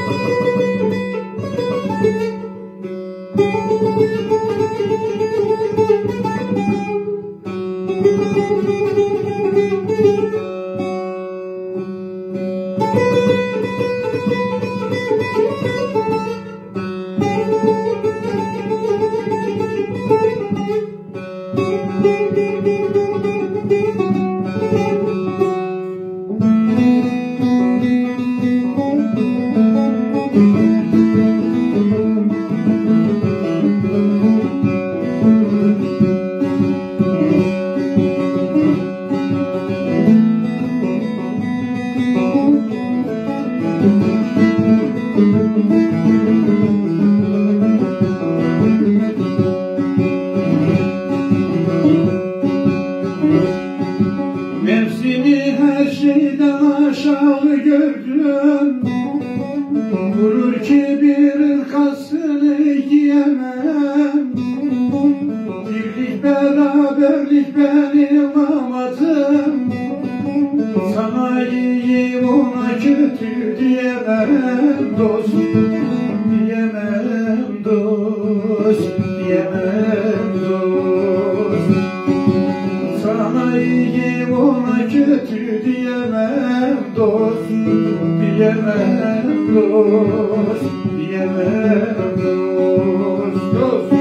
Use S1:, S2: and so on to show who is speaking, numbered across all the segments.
S1: Nefsini her şeyden aşağı gördüm, vurur ki bir ırkasını giyemem. Birlik beraberlik benim amadım, sana iyiyim ona kötü diyemem dost, diyemem dost, diyemem dost. Sana iyiyim ona kötü diyemem dost, diyemem dost, diyemem dost, dost.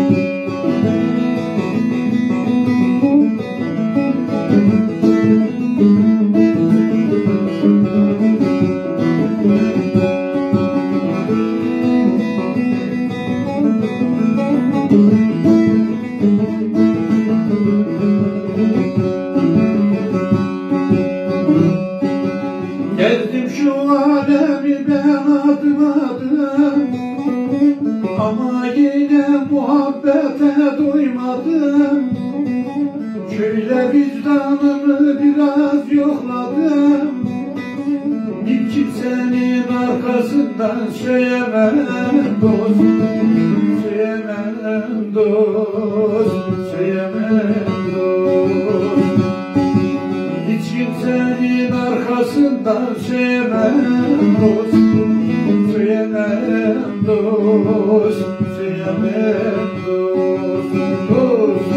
S1: Gezdim şu alemi ben adım adım, ama yine muhabbete doymadım. Şöyle vicdanımı biraz yokladım, bir kimsenin arkasından söyleyemem dost, söyleyemem dost, söyleyemem dost. Hiç kimsenin arkasından söyleyemem dost, söyleyemem dost, söyleyemem dost, dost.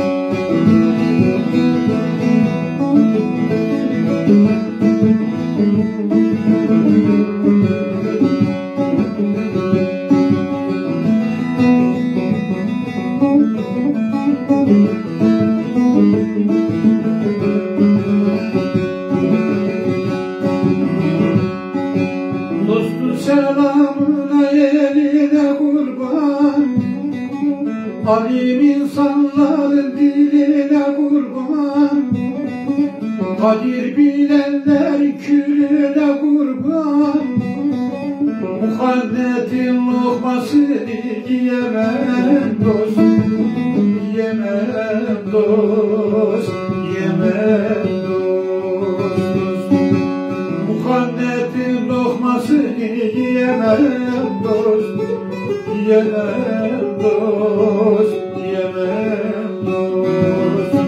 S1: Dostun selamına eline kurban, alim insanların diline kurban, kadir bilenlerin külüne kurban. Muhannetin lokmasını yiyemem dost, yiyemem dost, yiyemem dost, dost. Muhannetin lokmasını yiyemem dost, yiyemem dost, yiyemem dost.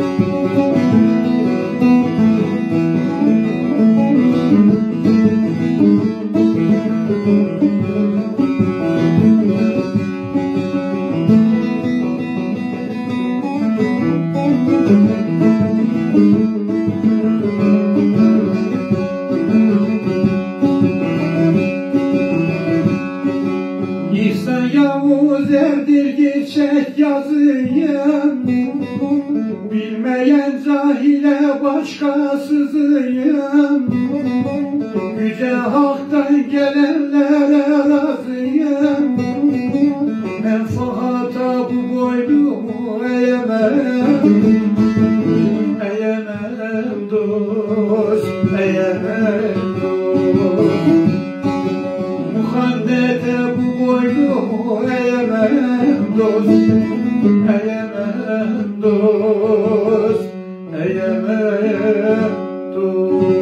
S1: İhsan Yavuz erdir çek yazıyım, bilmeyen cahile başkasızıyım. Yüce haktan gelenlere razıyım, menfaata bu boynumu eğemem, eğemem dost, eğemem dost. Muhannete bu boynumu eğemem dost, eğemem dost, eğemem dost.